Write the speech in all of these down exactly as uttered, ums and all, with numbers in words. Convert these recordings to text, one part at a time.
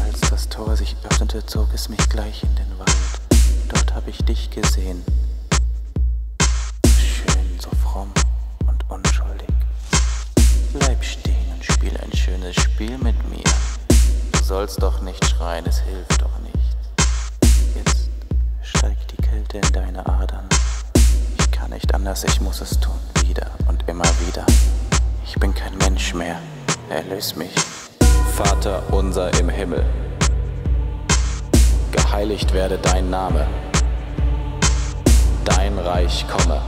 Als das Tor sich öffnete, zog es mich gleich in den Wald. Dort hab ich dich gesehen. Schön, so fromm und unschuldig. Bleib stehen und spiel ein schönes Spiel mit mir. Du sollst doch nicht schreien, es hilft doch nichts. Jetzt steigt die Kälte in deine Adern. Ich kann nicht anders, ich muss es tun. Wieder und immer wieder. Ich bin kein Mensch mehr, erlös mich. Vater unser im Himmel, geheiligt werde dein Name, dein Reich komme,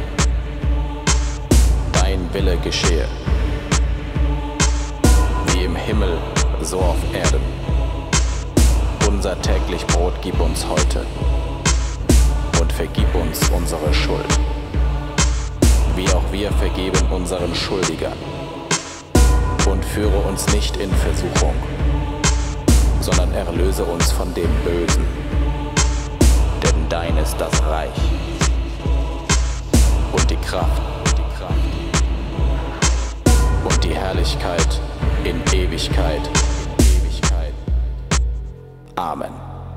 dein Wille geschehe, wie im Himmel, so auf Erden. Unser täglich Brot gib uns heute und vergib uns unsere Schuld, wie auch wir vergeben unseren Schuldigern. Und führe uns nicht in Versuchung, sondern erlöse uns von dem Bösen. Denn dein ist das Reich und die Kraft und die Herrlichkeit in Ewigkeit. Amen.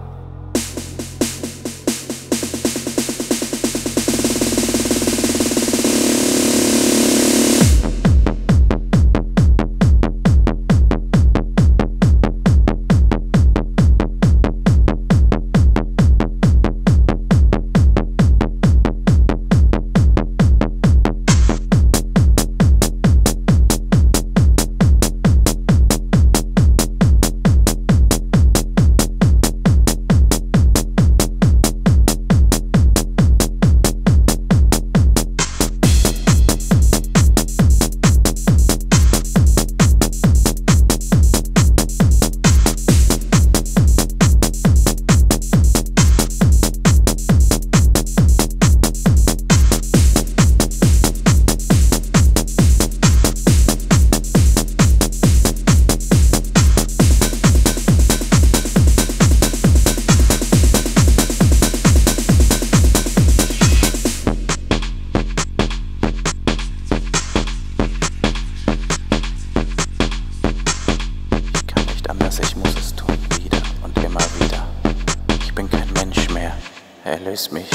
Ich muss es tun, wieder und immer wieder. Ich bin kein Mensch mehr, erlös mich.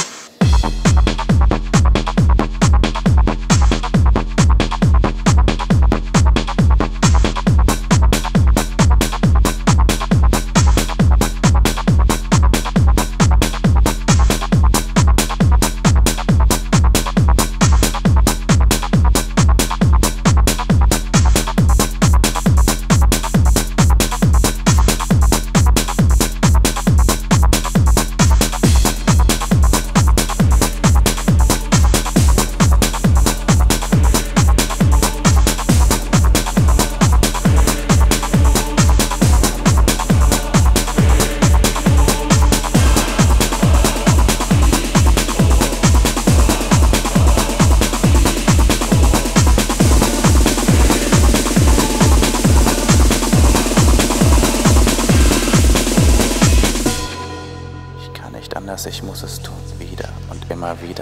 Anders, ich muss es tun, wieder und immer wieder.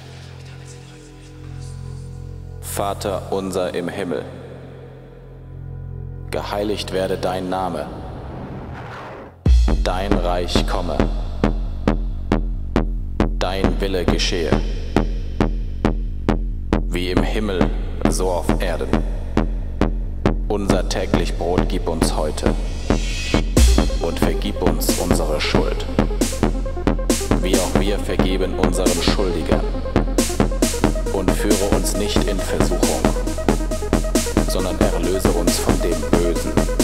Vater unser im Himmel, geheiligt werde dein Name, dein Reich komme, dein Wille geschehe, wie im Himmel, so auf Erden. Unser täglich Brot gib uns heute und vergib uns unsere Schuld, wie auch wir vergeben unseren Schuldigern. Und führe uns nicht in Versuchung, sondern erlöse uns von dem Bösen.